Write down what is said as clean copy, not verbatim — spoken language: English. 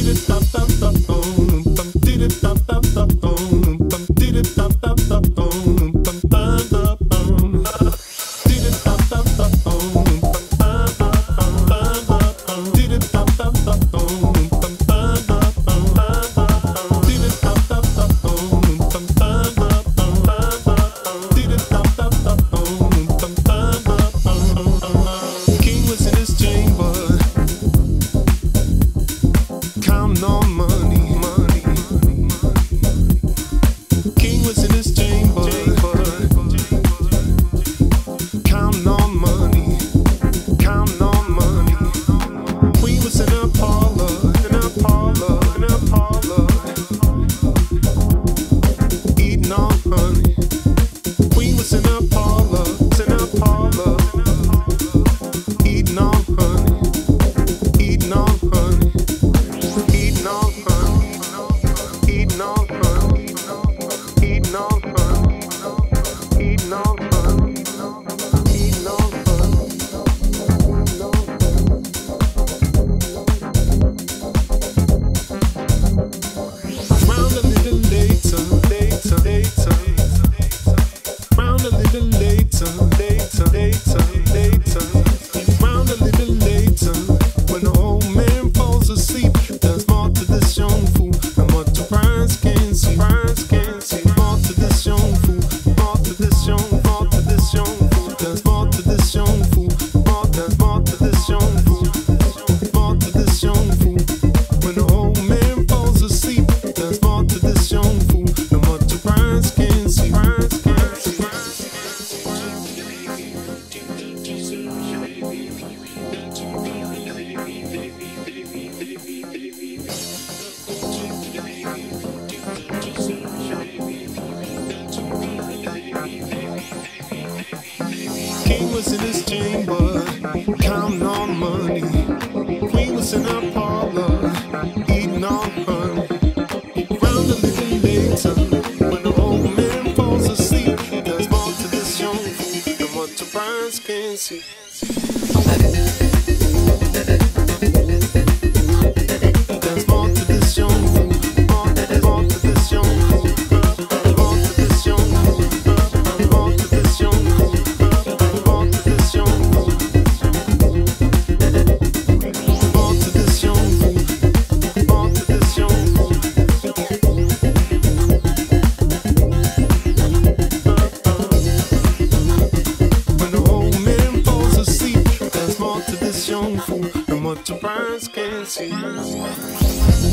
King was in his chamber, counting on money. Queen was in her parlor, eating on honey. Round a little later, when the old man falls asleep, there's more to this young fool than what your eyes can see. There's more to this young fool, more to this young fool, more to this young fool, more to this young fool, more to this young fool, more to this young fool, more to this young fool. When the old man falls asleep, there's more to this young fool than what your eyes can see.